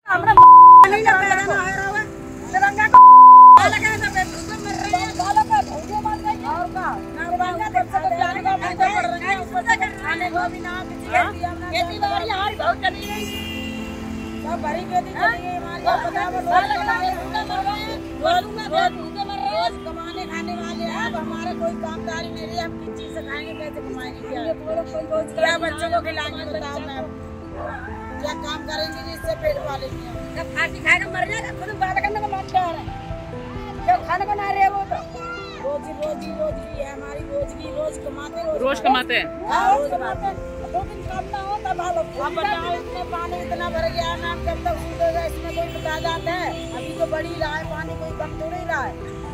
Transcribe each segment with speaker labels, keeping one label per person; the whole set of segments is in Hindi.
Speaker 1: कमाने खाने वाले हैं, अब हमारा कोई कामदारी नहीं है, हम किस चीज से खाएंगे, कैसे कमाएंगे, क्या बच्चों को खिलाएंगे, बताओ मैम, क्या काम करेंगे जिससे पेट पालेंगे। जब फांसी खाएगा मर जाएगा, खुद बात करने का मन क्या है, जब खाने को ना रहे वो तो रोजी रोजी रोजी है हमारी, रोज की रोज कमाते हैं,
Speaker 2: रोज कमाते हैं,
Speaker 1: रोज कमाते हैं। 2 दिन काम ना हो तब हालो। अब बताओ इसमें पानी इतना भर गया ना, जब तक सूखेगा इसमें कोई बता जाता है, अभी तो बढ़ ही रहा है पानी, कोई कम तो नहीं रहा है।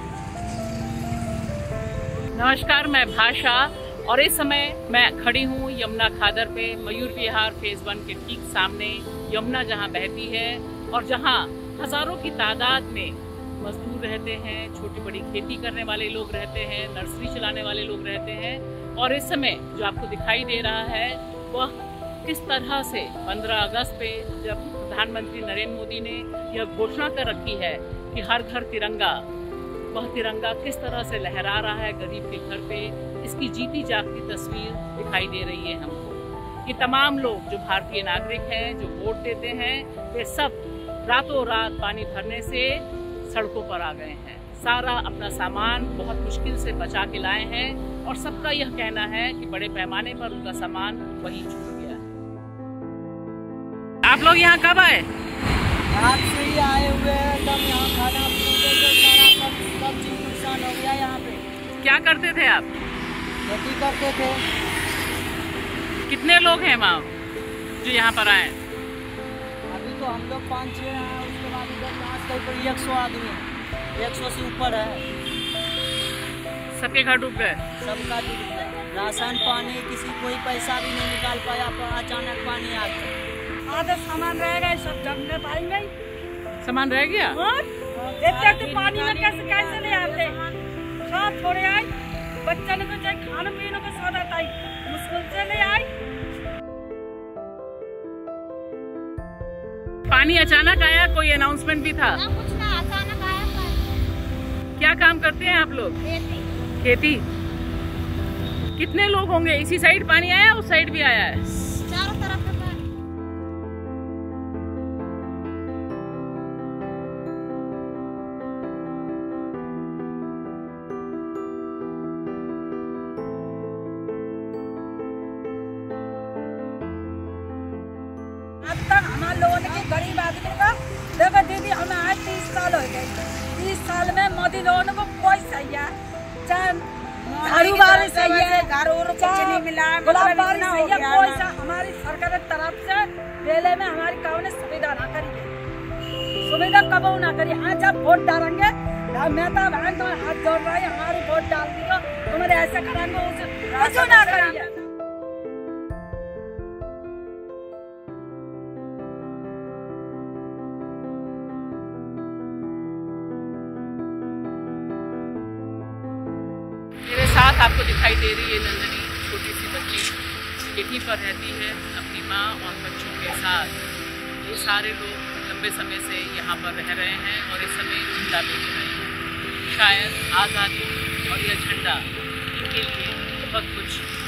Speaker 2: नमस्कार, मैं भाषा और इस समय मैं खड़ी हूँ यमुना खादर पे, मयूर विहार फेज 1 के ठीक सामने। यमुना जहाँ बहती है और जहाँ हजारों की तादाद में मजदूर रहते हैं, छोटी बड़ी खेती करने वाले लोग रहते हैं, नर्सरी चलाने वाले लोग रहते हैं। और इस समय जो आपको दिखाई दे रहा है वह किस तरह से 15 अगस्त पे जब प्रधानमंत्री नरेंद्र मोदी ने यह घोषणा कर रखी है कि हर घर तिरंगा, वह तिरंगा किस तरह से लहरा रहा है गरीब के घर पे, इसकी जीती जागती तस्वीर दिखाई दे रही है हमको। कि तमाम लोग जो भारतीय नागरिक हैं, जो वोट देते हैं, वे सब रातों रात पानी भरने से सड़कों पर आ गए हैं। सारा अपना सामान बहुत मुश्किल से बचा के लाए हैं और सबका यह कहना है कि बड़े पैमाने पर उनका सामान वहीं छूट गया। आप लोग यहाँ कब आए?
Speaker 1: आप से ही आए हुए हैं, तब यहाँ खाना सब चीज नुकसान हो गया। यहाँ पे
Speaker 2: क्या करते थे आप?
Speaker 1: खेती करते थे।
Speaker 2: कितने लोग हैं वहाँ जो यहाँ पर आए?
Speaker 1: अभी तो हम लोग 5-6 हैं, उसके बाद इधर पास कहीं पर 100 आदमी है, 100 से ऊपर है।
Speaker 2: सबके घर डूब गए?
Speaker 1: सबका डूब गया। राशन पानी किसी कोई पैसा भी नहीं निकाल पाया, अचानक पानी आ गया। आधा सामान रह गए, सब जमने पाएंगे।
Speaker 2: सामान रह गया?
Speaker 1: तो पानी में कैसे ले आते? सब थोड़े आए, बच्चा ने तो चाहे खाने पीने को सौदा था, मुश्किल से ले आए।
Speaker 2: पानी अचानक आया, कोई अनाउंसमेंट भी था?
Speaker 3: ना, कुछ ना, अचानक आया पानी।
Speaker 2: क्या काम करते हैं आप लोग? खेती। कितने लोग होंगे? इसी साइड पानी आया, उस साइड भी आया है?
Speaker 3: चारों तरफ है पानी।
Speaker 1: अब तक हमारे लोगों ने गरीब आदमी का देखो दीदी, हमें आज 30 साल हो गए। 30 साल में मोदी लोगों को कोई सही है, चाहे झाड़ू वाले सही है, घर और कुछ नहीं मिला, गुलाबबारी सही है, कोई सा हमारी सरकार की तरफ से मेले में हमारी गाँव ने सुविधा ना करी है। सुविधा कब ना करी। आज जब वोट डालेंगे, मैं तो बहन तो हाथ जोड़ रहा है, हमारी वोट डाल दी हो, तुम्हारे ऐसा करेंगे, उसे कुछ ना करिए।
Speaker 2: मेरे साथ आपको दिखाई दे रही है नंदनी, छोटी सी बच्ची यहीं पर रहती है अपनी माँ और बच्चों के साथ। ये सारे लोग लंबे समय से यहाँ पर रह रहे हैं और इस समय झंडा लेके रहे हैं। शायद आज़ादी और यह झंडा इनके लिए बहुत कुछ